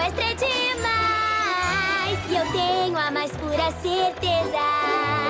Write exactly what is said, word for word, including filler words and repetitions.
sequestro é demais. E eu tenho a mais pura certeza